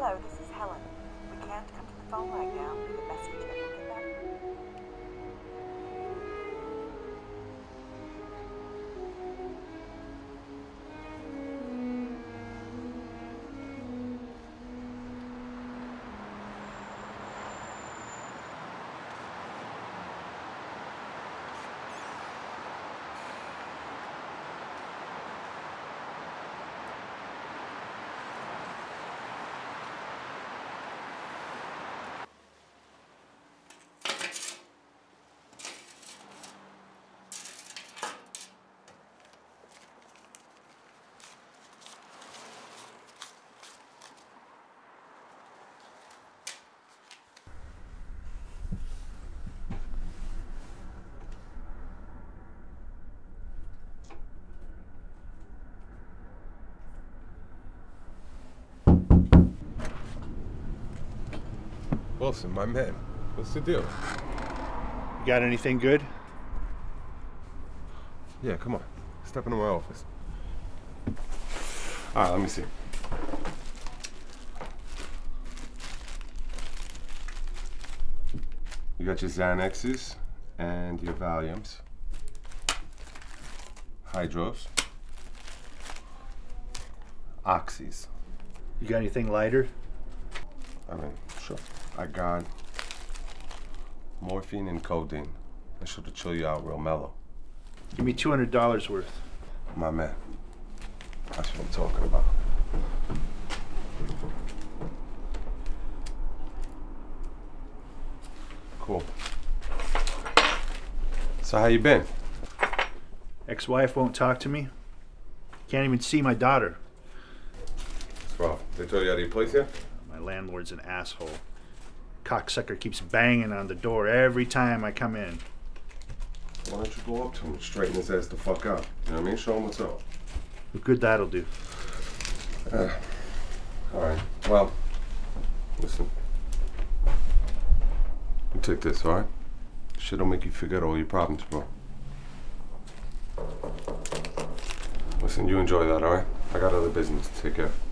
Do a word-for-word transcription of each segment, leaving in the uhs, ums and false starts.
Hello, this is Helen. We can't come to the phone right now. Leave a message and we'll get back. Wilson, my man, what's the deal? You got anything good? Yeah, come on. Step into my office. All right, let me see. You got your Xanaxes and your Valiums, Hydros, Oxys. You got anything lighter? I mean, sure. I got morphine and codeine. That should chill you out real mellow. Give me two hundred dollars worth. My man. That's what I'm talking about. Cool. So how you been? Ex-wife won't talk to me. Can't even see my daughter. Well, they told you how to your place yet? My landlord's an asshole. Cocksucker keeps banging on the door every time I come in. Why don't you go up to him and straighten his ass the fuck out? You know what I mean? Show him what's up. What good that'll do. Uh, all right. Well, listen. You take this, all right? Shit'll make you forget all your problems, bro. Listen, you enjoy that, all right? I got other business to take care of.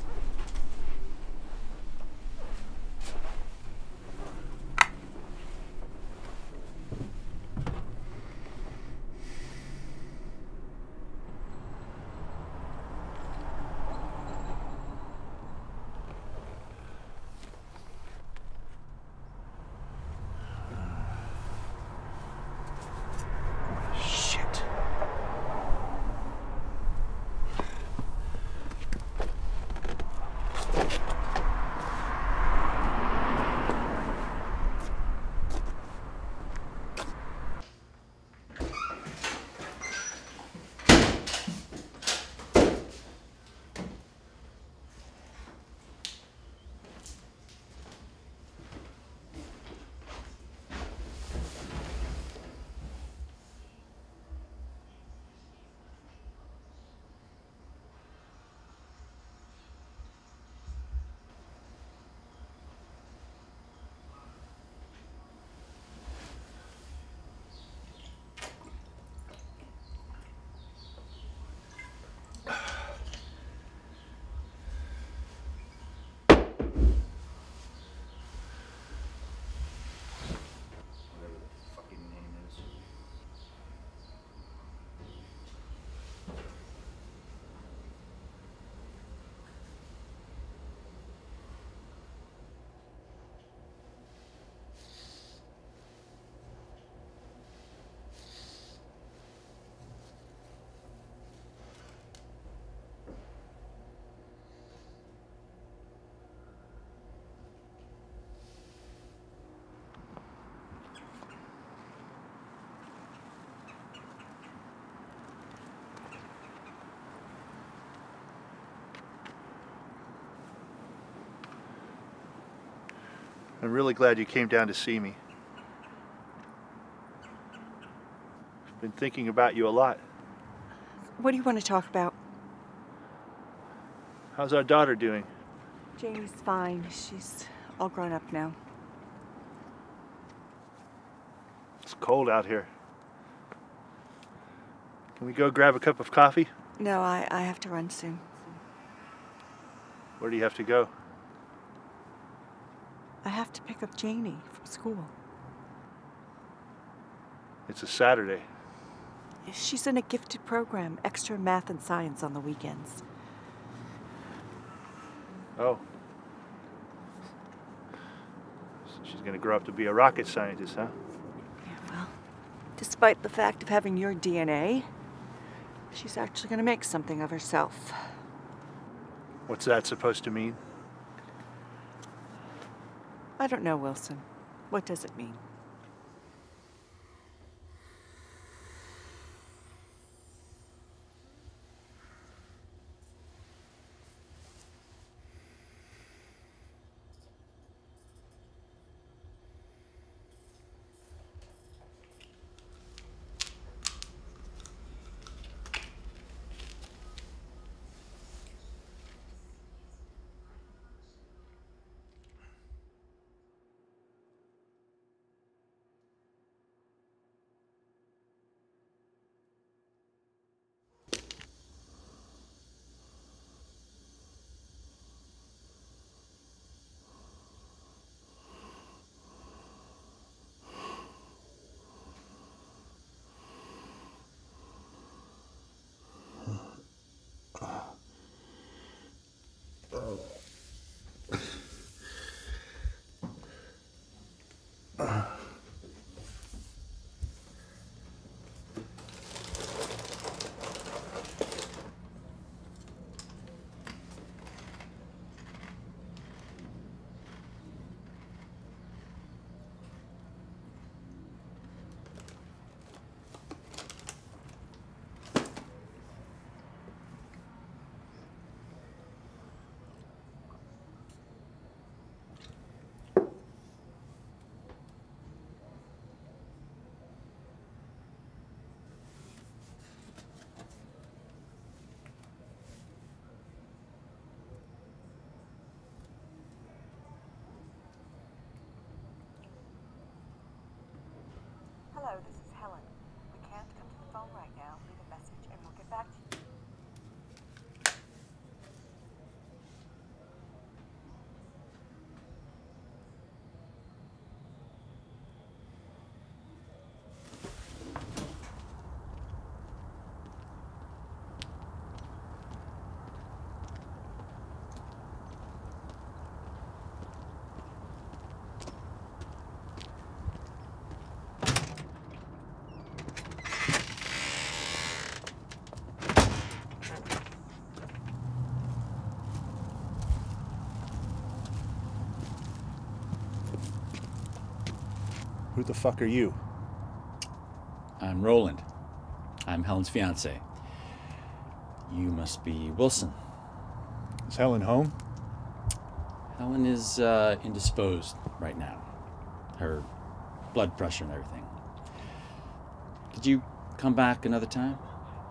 I'm really glad you came down to see me. I've been thinking about you a lot. What do you want to talk about? How's our daughter doing? Janie's fine. She's all grown up now. It's cold out here. Can we go grab a cup of coffee? No, I, I have to run soon. Where do you have to go? I have to pick up Janie from school. It's a Saturday. She's in a gifted program, extra math and science on the weekends. Oh. So she's gonna grow up to be a rocket scientist, huh? Yeah, well, despite the fact of having your D N A, she's actually gonna make something of herself. What's that supposed to mean? I don't know, Wilson. What does it mean? Hello, this is Helen. We can't come to the phone right now. Leave a message and we'll get back to you. Who the fuck are you? I'm Roland. I'm Helen's fiance. You must be Wilson. Is Helen home? Helen is uh, indisposed right now. Her blood pressure and everything. Could you come back another time?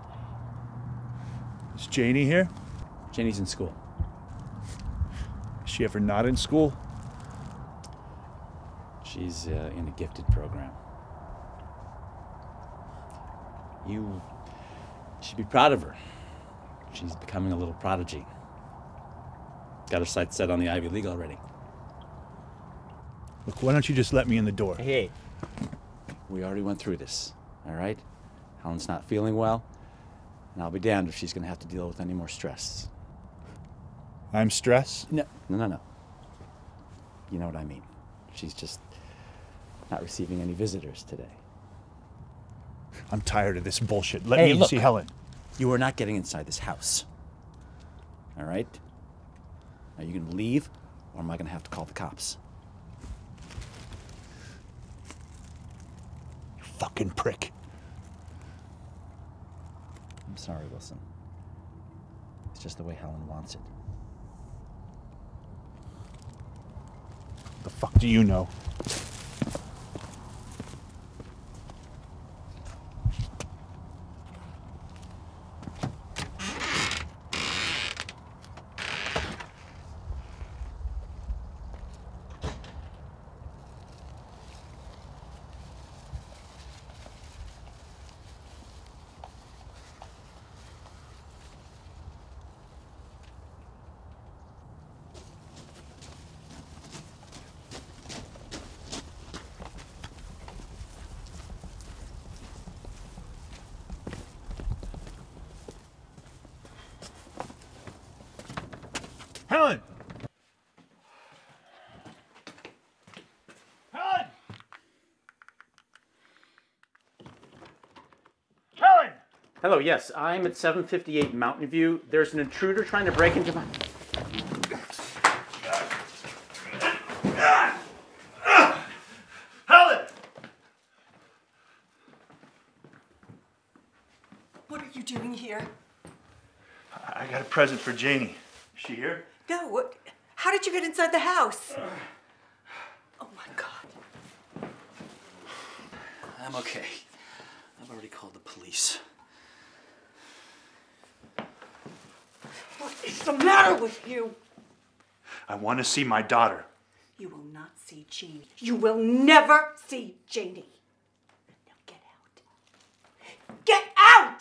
Is Janie here? Janie's in school. Is she ever not in school? She's uh, in a gifted program. You should be proud of her. She's becoming a little prodigy. Got her sights set on the Ivy League already. Look, why don't you just let me in the door? Hey, we already went through this, all right? Helen's not feeling well, and I'll be damned if she's going to have to deal with any more stress. I'm stressed? No, no, no, no. You know what I mean. She's just not receiving any visitors today. I'm tired of this bullshit. Let Hey, me look. see Helen. You are not getting inside this house. All right? Are you going to leave, or am I going to have to call the cops? You fucking prick. I'm sorry, Wilson. It's just the way Helen wants it. The fuck do you know? Hello, yes, I'm at seven fifty-eight Mountain View. There's an intruder trying to break into my... Helen! What are you doing here? I got a present for Janie. Is she here? No, what? How did you get inside the house? Oh my God. I'm okay. I've already called the police. What is the matter with you? I want to see my daughter. You will not see Janie. You will never see Janie. Now get out. Get out!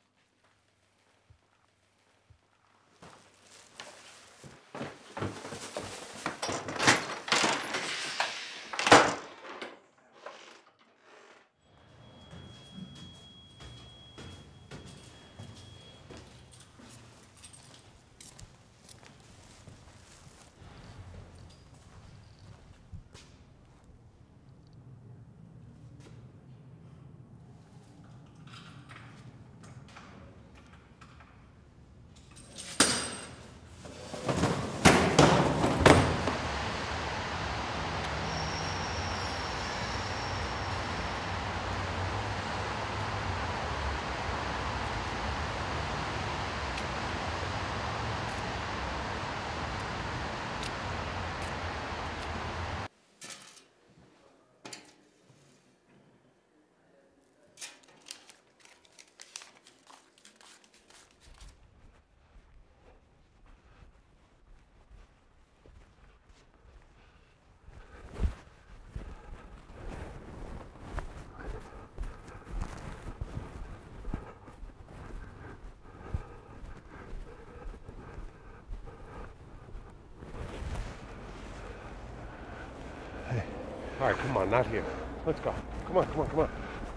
All right, come on, not here. Let's go. Come on, come on, come on.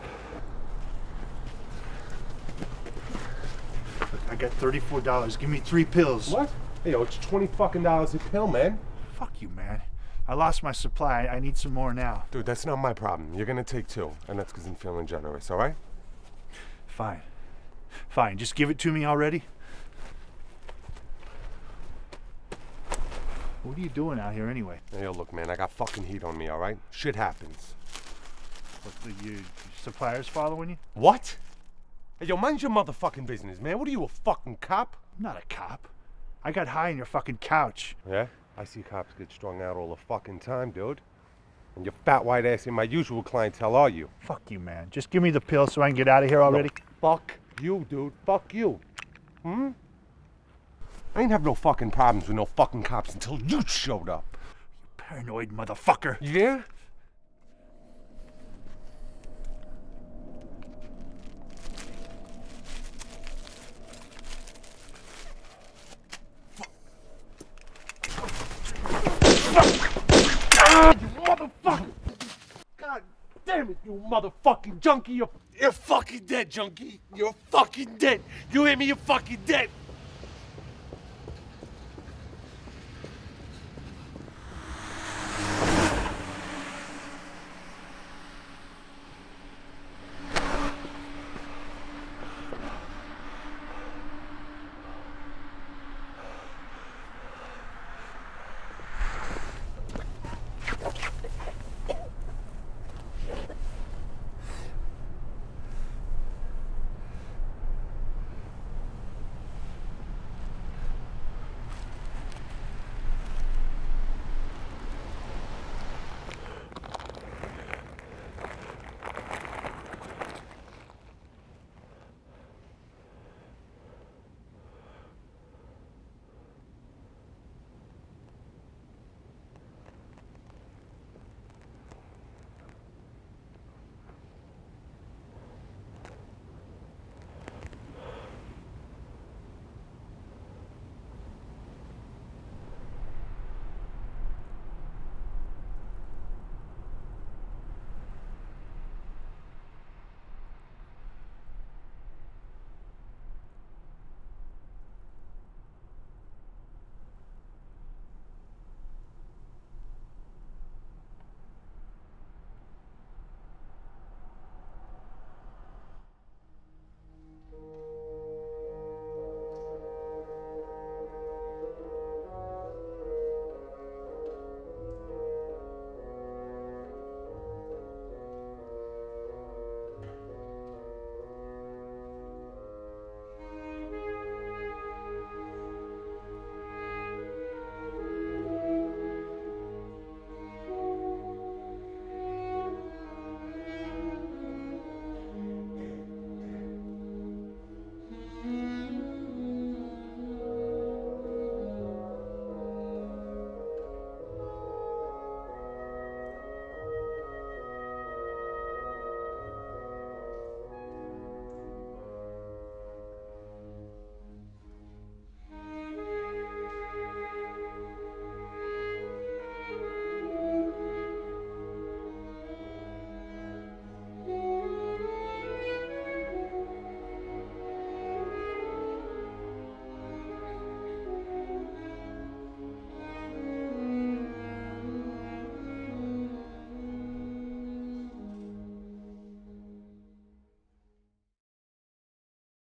Look, I got thirty-four dollars. Give me three pills. What? Hey, yo, it's twenty fucking dollars a pill, man. Fuck you, man. I lost my supply. I need some more now. Dude, that's not my problem. You're gonna take two, and that's because I'm feeling generous, all right? Fine. Fine. Just give it to me already. What are you doing out here anyway? Hey, yo, look, man, I got fucking heat on me, all right? Shit happens. What, the you, suppliers following you? What? Hey, yo, mind your motherfucking business, man. What are you, a fucking cop? I'm not a cop. I got high on your fucking couch. Yeah? I see cops get strung out all the fucking time, dude. And your fat white ass ain't my usual clientele, are you? Fuck you, man. Just give me the pill so I can get out of here already. No, fuck you, dude. Fuck you. Hmm? I ain't have no fucking problems with no fucking cops until you showed up. You paranoid motherfucker. Yeah? God, you motherfucker! God damn it, you motherfucking junkie! You're, you're fucking dead, junkie! You're fucking dead! You hear me? You're fucking dead!